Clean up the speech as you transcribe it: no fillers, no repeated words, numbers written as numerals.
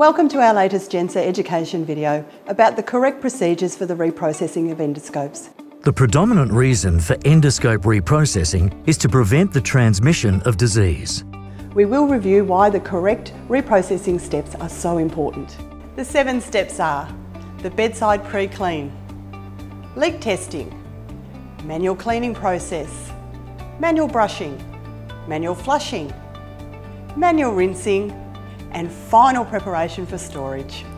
Welcome to our latest GENSA education video about the correct procedures for the reprocessing of endoscopes. The predominant reason for endoscope reprocessing is to prevent the transmission of disease. We will review why the correct reprocessing steps are so important. The 7 steps are the bedside pre-clean, leak testing, manual cleaning process, manual brushing, manual flushing, manual rinsing, and final preparation for storage.